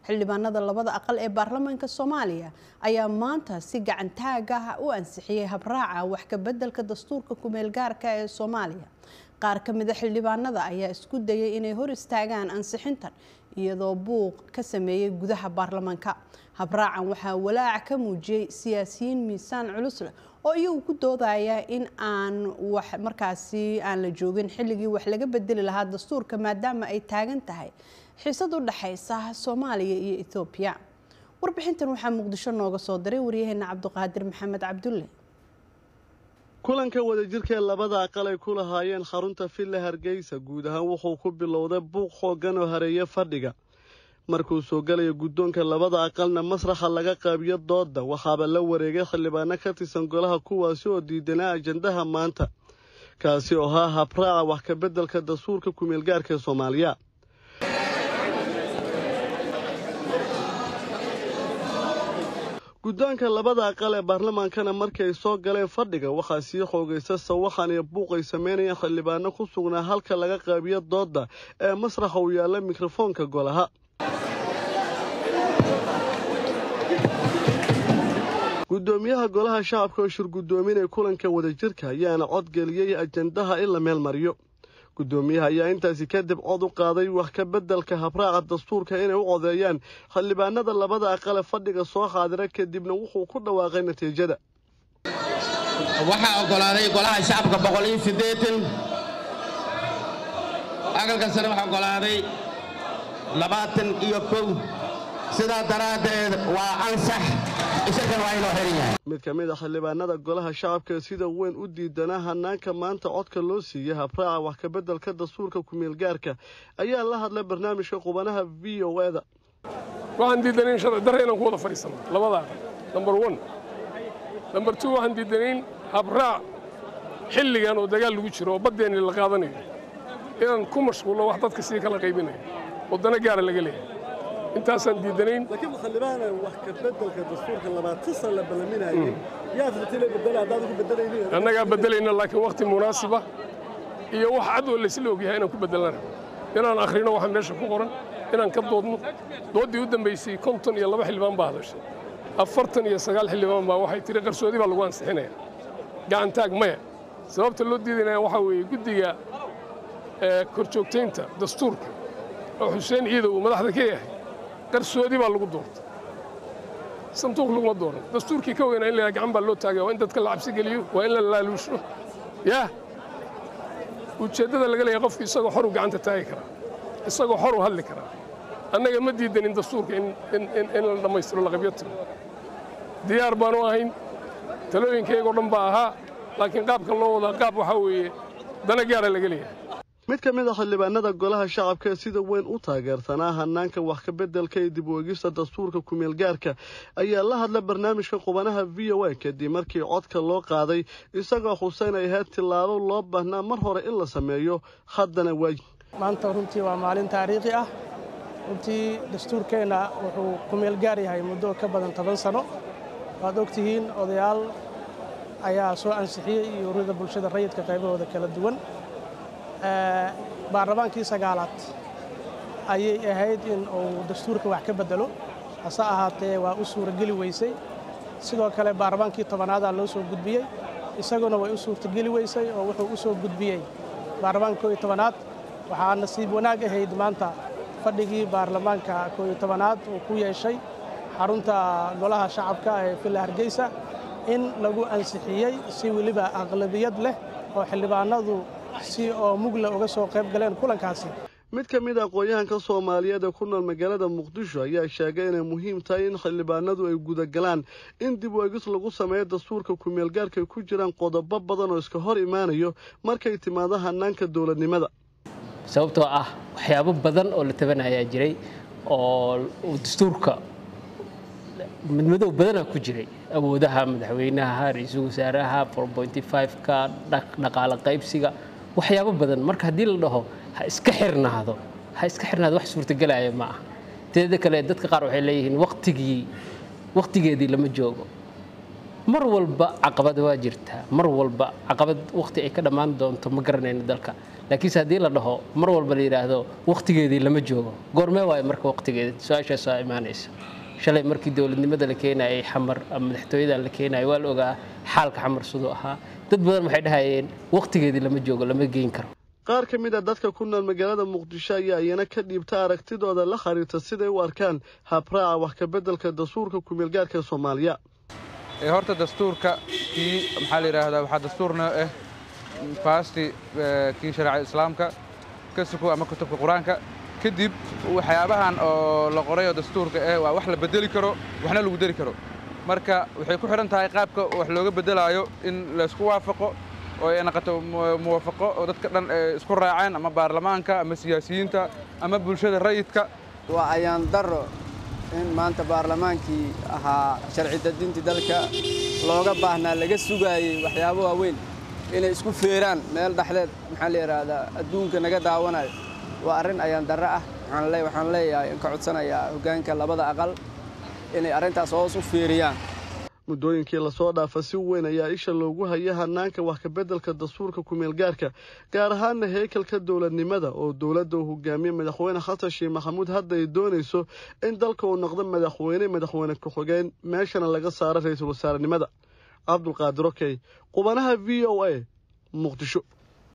xildhibaanada labada aqal ee baarlamaanka Soomaaliya ayaa maanta si gacan taag ah u ansixiyay habraaca wax ka beddelka dastuurka ku meel gaarka ee Soomaaliya. qaar ka mid ah xildhibaanada ayaa isku dayay inay hor istaagaan ansixintan iyadoo buuq ka sameeyay gudaha baarlamaanka. habraacan waxaa walaac ka muujiyay siyaasiyiin miisaan culus leh oo iyagu ku doodaya in aan wax markaasi aan la joogin xilligii wax laga bedeli lahaa dastuurka maadaama ay taagan tahay xiisad u dhaxaysa Soomaaliya iyo Itoobiya. warbixintan waxaa Muqdisho nooga soo diray wariyaheena Cabduqaadir Maxamed Cabdulle. kulanka wadajirka labada aqal ay ku lahaayeen xarunta Villa Hargeysa guud ahaan wuxuu ku bilowday buuq xooggan oo hareeyay fadhiga. markuu soo galay guddoonka labada aqalna masraxa laga qaabiyo dooda waxaaba la wareegay xildhibaano ka tirsan golaha kuwaasi oo diidanaa ajandaha maanta kaasi oo ahaa habraaca wax ka beddelka dastuurka ku meel gaarka ee Soomaaliya. guddoonka labada aqal ee baarlamaankana markii ay soo galeen fadhiga waxaa sii xoogaysa sawaxan iyo buuq ay sameynayaan xildhibaano ku sugnaa halka laga qaabiyo dooda ee masraxa u yaala mikrofoonka golaha. gudoomiyaha golaha shacabka oo shir gudoominay kulanka wadajirka ayaana cod geliyay ajandaha in la meel mariyo. gudoomiyaha ayaa intaasi kadib cod u qaaday wax ka beddelka habraaca dastuurka inay u codeeyaan xildhibaanada labada aqal ee fadhiga soo xaadira kadibna wuxuu ku dhawaaqay natiijada. waxaa ogolaaday golaha shacabka 180 aqalka sare waxaa ogolaaday 21 sidaa daraadeed waa ansax mid ka mid ah xildhibaanada golaha shacabka sida weyn u diidanaa hanaanka maanta codka loo siiyay habraaca wax ka beddelka dastuurka ku meel gaarka ayaa la hadlay barnaamijka qubanaha VOA-da. waxaan diidanayn sharci darro inaan ku wada fadhiisano labada number 1 number 2 waxaan diidanayn habraac xilligan oo dagaal lagu jiro oo badeena la qaadanayo inaan ku mashquulo wax dadka si kala qaybinayo wadana gaar laga leeyahay intaasaan diidanayn. laakiin xildhibaana wax ka beddelka dastuurka 20 sano la balaminayay yaa fadhila bedela dad ku bedelayeen annaga bedelayna laakiin waqti munaasib ah iyo wax cad oo la isla ogyahay inaan ku bedelana inaan akhrino waxa meesha ku qoran inaan ka doodno doodii u dambeysay 52 xildhibaan baa hadashay 49 xildhibaan baa waxay tiri qarsoodi baa lagu ansixinaya gacan taag maya sababta loo diidanaya waxa weeye guddiga korjoogteynta dastuurka oo Xuseen Ciidow madaxda ka yahay qarsoodi baa lagu doortay sanduuq lagu dooran dastuurkii ka weynaa in la gacan baa loo taagay waa in dadka la cabsi geliyo waa in la laaluusho ujeedada laga leeyahay qofkii isagoo xor u gacanta taagi kara isagoo xor u hadli kara annaga ma diidanin dastuurka in la dhammaystiro la qabyad diyaar baanu ahayn talooyinkeygoo dhan baa ahaa laakiin qaabka loo wadaa qaab waxaa weeye dana gaara laga leeyahay. mid ka mid ah xildhibaanada golaha shacabka sida weyn u taageersanaa hanaanka wax ka beddelka ee dib u eegista dastuurka ku meel gaarka ayaa la hadlay barnaamijka qubanaha VOA kadib markii codka loo qaaday isagoo Xuseen ay ahayd tilaabo loo baahnaa mar hore in la sameeyo haddana waa maanta runtii waa maalin taariikhi ah runtii dastuurkeena wuxuu ku meel gaar yahay muddo ka badan 10 sano waad ogtihiin odayaal ayaa soo ansixiyay iyo ururada bulshada rayidka qaybahooda kala duwan. baarlamaankii 9aad ayay ahayd in uu dastuurka wax ka bedelo hase ahaatee waa u suurageli weysay sidoo kale baarlamaankii 10aad loo soo gudbiyay isaguna way u suurtageli weysay oo wuxuu u soo gudbiyay baarlamaankii 10aad waxaa nasiib wanaag ahayd maanta fadhigii baarlamaanka 10aad uu ku yeeshay xarunta golaha shacabka ee Villa Hargeysa in lagu ansixiyay si waliba aqlabiyad leh oo xildhibaanadu si oo mugla uga soo qayb galeen kulankaasi. mid ka mid ah aqoonyahanka Soomaaliyeed ee ku nool magaalada Muqdisho ayaa sheegay inay muhiim tahay in xildhibaanadu ay guda galaan in dib u eegis lagu sameeyo dastuurka ku meel gaarka ku jiraan qodobo badan oo iska hor imaanayo markay timaado hanaanka dawladnimada. sababtoo ah waxyaabo badan oo la tabanaya jiray oo dastuurka midmadow badan ku jiray awoodaha madaxweynaha ra'iisul wasaaraha 4.5 ka dhaqaale qaybsiga waxyaabo badan marka hadii la dhaho ha iska xirnaado wax suurtagalaya ma aha teeda kale dadka qaar waxay leeyihiin waqtigeedii lama joogo mar walba caqabad waa jirtaa mar walba caqabad waqti ay ka dhamaan doonto ma garanayno dalka laakiin haddii la dhaho mar walba la yiraahdo waqtigeedii lama joogo goormee waay marka waqtigeeda su'aashaas waa imaanaysa shalay markii dawladnimada la keenayay xamar ama madaxtooyada la keenayay waa la ogaa xaalka xamar sidoo ahaa dad badan waxay dhahayeen waqtigeedii lama joogo lama geyn karo qaar ka mid ah dadka ku nool magaalada Muqdisho ayaa iyana ka dhiibta aragtidooda la xiriirta siday u arkaan habraaca wax ka beddelka dastuurka ku meel gaarka Soomaaliya horta dastuurka kii maxaa la yiraahdaa waxa dastuurna faasti kii sharci islaamka ka suko ama kutubka quraanka kadib waxyaabahan oo la qoray dastuurka waa wax la bedeli karo waxna lagu dari karo marka waxay ku xiran tahay qaabka wax looga bedelayo in la isku waafaqo oo ay noqoto muwaafaqo oo dadka dhan isku raaceen ama baarlamaanka ama siyaasiyiinta ama bulshada rayidka waa ayaan daro in maanta baarlamaankii ahaa sharci dejinta dalka looga baahnaa laga sugaayay waxyaabo waaweyn inay isku feeraan meel dhaxdeed maxaa la yiraahdaa adduunka naga daawanayo waa arrin ayaan daro ah waxaan leeyahay in ka codsanayaa hoggaanka labada aqal inay arrintaas hoos u feeriyaan muddooyinkii la soo dhaafay si weyn ayaa isha loogu hayay hanaanka wax ka beddelka dastuurka ku meel gaarka gaar ahaan heekalka dawladnimada oo dawladda uu hogaamiye madaxweyne Xasan Sheekh Maxamuud hadda ay doonayso in dalka uu noqdo madaxweyne ku xigeen meeshana laga saaro ra'iisul wasaarenimada Cabdulqaadir Okey qubanaha VOA Muqdisho